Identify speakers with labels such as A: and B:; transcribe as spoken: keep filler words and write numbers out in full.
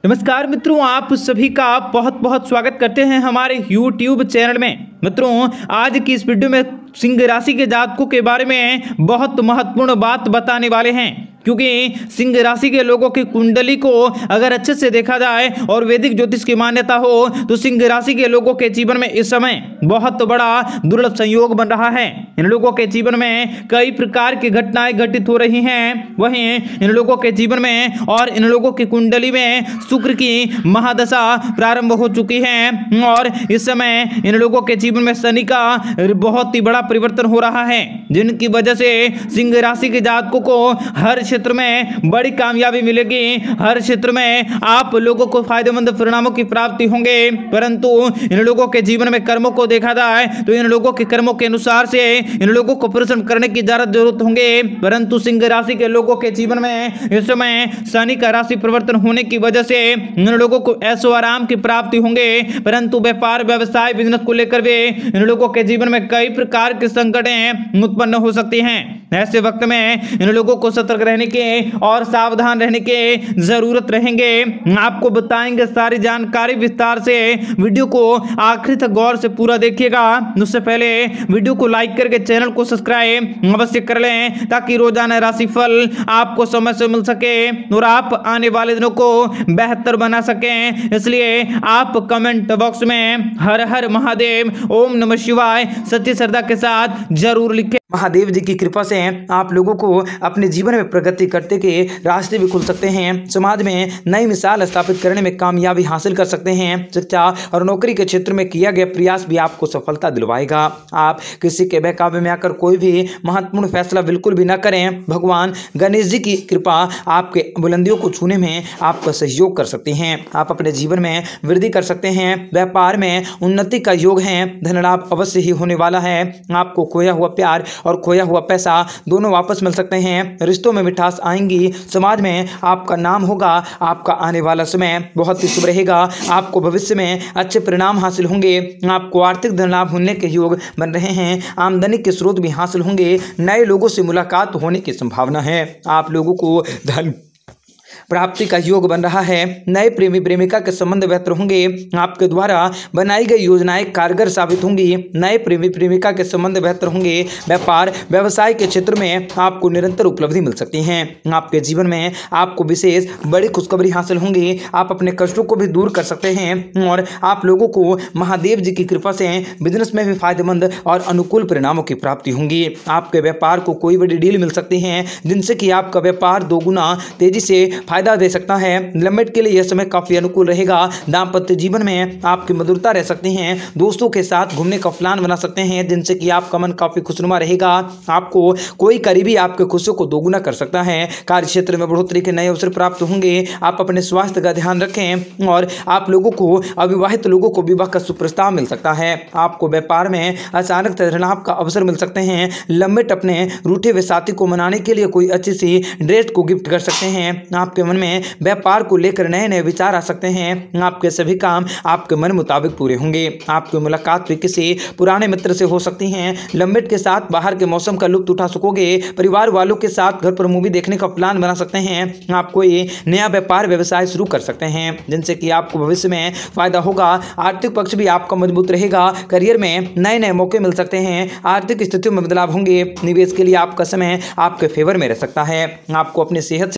A: नमस्कार मित्रों, आप सभी का बहुत बहुत स्वागत करते हैं हमारे यूट्यूब चैनल में। मित्रों, आज की इस वीडियो में सिंह राशि के जातकों के बारे में बहुत महत्वपूर्ण बात बताने वाले हैं, क्योंकि सिंह राशि के लोगों की कुंडली को अगर अच्छे से देखा जाए और वैदिक ज्योतिष की मान्यता हो तो सिंह राशि के लोगों के जीवन में इस समय बहुत बड़ा दुर्लभ संयोग बन रहा है। इन लोगों के जीवन में कई प्रकार की घटनाएं घटित हो रही हैं। वहीं इन लोगों के जीवन में और इन लोगों की कुंडली में शुक्र की महादशा प्रारंभ हो चुकी है और इस समय इन लोगों के जीवन में शनि का बहुत ही बड़ा परिवर्तन हो रहा है, जिनकी वजह से सिंह राशि के जातकों को हर क्षेत्र में बड़ी कामयाबी मिलेगी। हर क्षेत्र में आप लोगों को फायदेमंद परिणामों की प्राप्ति होंगे। परंतु इन लोगों के जीवन में कर्मों को देखा जाए तो इन लोगों के कर्मों के अनुसार से इन लोगों को परिश्रम करने की ज्यादा जरूरत होंगे। परंतु सिंह राशि के लोगों के जीवन में इस समय शनि का राशि परिवर्तन होने की वजह से इन लोगों को ऐशो आराम की प्राप्ति होंगे। परंतु व्यापार व्यवसाय बिजनेस को लेकर भी इन लोगों के जीवन में कई प्रकार के संकटें उत्पन्न हो सकती हैं। ऐसे वक्त में इन लोगों को सतर्क रहने के और सावधान रहने के जरूरत रहेंगे। आपको बताएंगे सारी जानकारी विस्तार से। वीडियो को आखिर तक गौर से पूरा देखिएगा। उससे पहले वीडियो को लाइक करके चैनल को सब्सक्राइब अवश्य कर लें, ताकि रोजाना राशिफल आपको समय से मिल सके और आप आने वाले दिनों को बेहतर बना सकें। इसलिए आप कमेंट बॉक्स में हर हर महादेव, ओम नमः शिवाय सच्ची श्रद्धा के साथ जरूर लिखें।
B: महादेव जी की कृपा से आप लोगों को अपने जीवन में प्रगति करते के रास्ते भी खुल सकते हैं। समाज में नई मिसाल स्थापित करने में कामयाबी हासिल कर सकते हैं। शिक्षा और नौकरी के क्षेत्र में किया गया प्रयास भी आपको सफलता दिलवाएगा। आप किसी के बहकावे में आकर कोई भी महत्वपूर्ण फैसला बिल्कुल भी न करें। भगवान गणेश जी की कृपा आपके बुलंदियों को छूने में आपका सहयोग कर सकते हैं। आप अपने जीवन में वृद्धि कर सकते हैं। व्यापार में उन्नति का योग है। धन लाभ अवश्य ही होने वाला है। आपको खोया हुआ प्यार और खोया हुआ पैसा दोनों वापस मिल सकते हैं। रिश्तों में मिठास आएंगी। समाज में आपका नाम होगा। आपका आने वाला समय बहुत ही शुभ रहेगा। आपको भविष्य में अच्छे परिणाम हासिल होंगे। आपको आर्थिक धन लाभ होने के योग बन रहे हैं। आमदनी के स्रोत भी हासिल होंगे। नए लोगों से मुलाकात होने की संभावना है। आप लोगों को धन प्राप्ति का योग बन रहा है। नए प्रेमी प्रेमिका के संबंध बेहतर होंगे। आपके द्वारा बनाई गई योजनाएं कारगर साबित होंगी। नए प्रेमी प्रेमिका के संबंध बेहतर होंगे। व्यापार व्यवसाय के क्षेत्र में आपको निरंतर उपलब्धि मिल सकती है। आपके जीवन में आपको विशेष बड़ी खुशखबरी हासिल होंगी। आप अपने कष्टों को भी दूर कर सकते हैं और आप लोगों को महादेव जी की कृपा से बिजनेस में भी फायदेमंद और अनुकूल परिणामों की प्राप्ति होंगी। आपके व्यापार को कोई बड़ी डील मिल सकती है, जिनसे कि आपका व्यापार दोगुना तेजी से फायदा दे सकता है। लिमिट के लिए यह समय काफी अनुकूल रहेगा। दाम्पत्य जीवन में आपकी मधुरता रह सकती है। दोस्तों के साथ घूमने का प्लान बना सकते हैं, जिनसे कि आपका मन काफी खुशनुमा रहेगा। आपको कोई करीबी आपके खुशियों को दोगुना कर सकता है। कार्य क्षेत्र में बढ़ोतरी के नए अवसर प्राप्त होंगे। आप अपने स्वास्थ्य का ध्यान रखें और आप लोगों को अविवाहित लोगों को विवाह का सुप्रस्ताव मिल सकता है। आपको व्यापार में अचानक धन लाभ का अवसर मिल सकते हैं। लिमिट अपने रूठे हुए साथी को मनाने के लिए कोई अच्छी सी ड्रेस को गिफ्ट कर सकते हैं। आपके मन में व्यापार को लेकर नए नए विचार आ सकते हैं। आपके सभी काम आपके मन मुताबिक पूरे होंगे। आपकी मुलाकात भी किसी पुराने मित्र से हो सकती है। लिमिट के साथ बाहर के मौसम का लुत्फ उठा सकोगे। परिवार वालों के साथ घर पर मूवी देखने का प्लान बना सकते हैं। आप कोई नया व्यापार व्यवसाय शुरू कर सकते हैं, जिनसे कि आपको भविष्य में फायदा होगा। आर्थिक पक्ष भी आपका मजबूत रहेगा। करियर में नए नए मौके मिल सकते हैं। आर्थिक स्थितियों में बदलाव होंगे। निवेश के लिए आपका समय आपके फेवर में रह सकता है। आपको अपनी सेहत